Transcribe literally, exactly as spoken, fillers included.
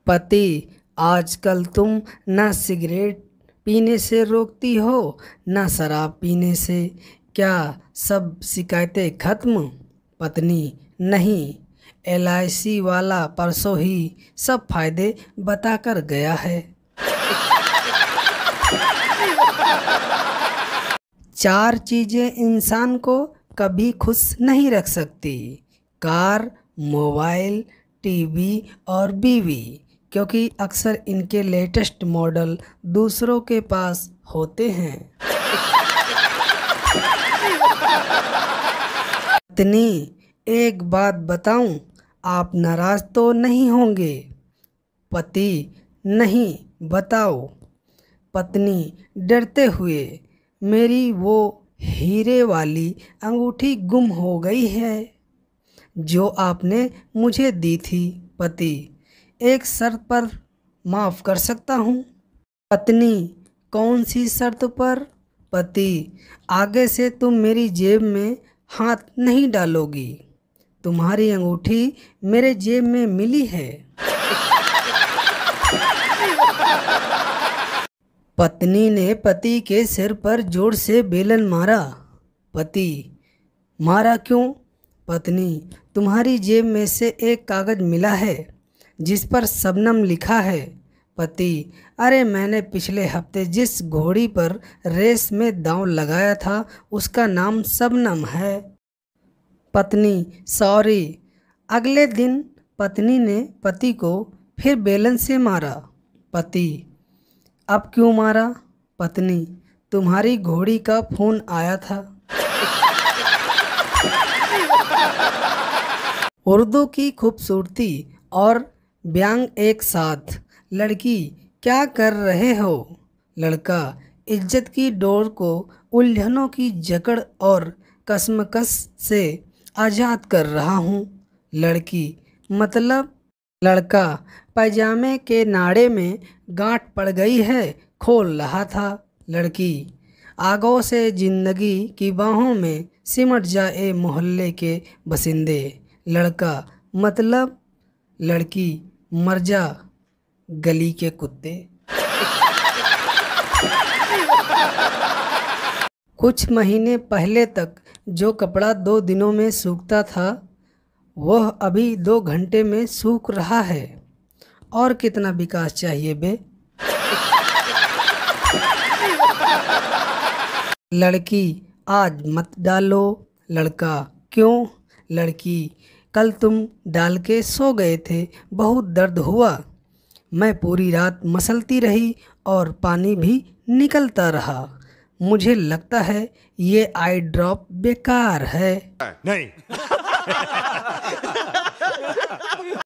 पति, आजकल तुम ना सिगरेट पीने से रोकती हो ना शराब पीने से, क्या सब शिकायतें खत्म? पत्नी, नहीं, एल आई सी वाला परसों ही सब फायदे बताकर गया है। चार चीजें इंसान को कभी खुश नहीं रख सकती: कार, मोबाइल, टीवी और बीवी, क्योंकि अक्सर इनके लेटेस्ट मॉडल दूसरों के पास होते हैं। पत्नी, एक बात बताऊं, आप नाराज तो नहीं होंगे? पति, नहीं, बताओ। पत्नी डरते हुए, मेरी वो हीरे वाली अंगूठी गुम हो गई है जो आपने मुझे दी थी। पति, एक शर्त पर माफ़ कर सकता हूँ। पत्नी, कौन सी शर्त पर? पति, आगे से तुम मेरी जेब में हाथ नहीं डालोगी। तुम्हारी अंगूठी मेरे जेब में मिली है। पत्नी ने पति के सिर पर जोर से बेलन मारा। पति, मारा क्यों? पत्नी, तुम्हारी जेब में से एक कागज मिला है जिस पर शबनम लिखा है। पति, अरे मैंने पिछले हफ्ते जिस घोड़ी पर रेस में दांव लगाया था उसका नाम शबनम है। पत्नी, सॉरी। अगले दिन पत्नी ने पति को फिर बेलन से मारा। पति, अब क्यों मारा? पत्नी, तुम्हारी घोड़ी का फोन आया था। उर्दू की खूबसूरती और व्यंग एक साथ। लड़की, क्या कर रहे हो? लड़का, इज्जत की डोर को उलझनों की जकड़ और कसमकस से आज़ाद कर रहा हूँ। लड़की, मतलब? लड़का, पैजामे के नाड़े में गांठ पड़ गई है, खोल रहा था। लड़की, आगों से जिंदगी की बाहों में सिमट जाए मोहल्ले के बसिंदे। लड़का, मतलब? लड़की, मर जा गली के कुत्ते। कुछ महीने पहले तक जो कपड़ा दो दिनों में सूखता था वह अभी दो घंटे में सूख रहा है। और कितना विकास चाहिए बे? लड़की, आज मत डालो। लड़का, क्यों? लड़की, कल तुम डाल के सो गए थे, बहुत दर्द हुआ। मैं पूरी रात मसलती रही और पानी भी निकलता रहा। मुझे लगता है ये आई ड्रॉप बेकार है। नहीं।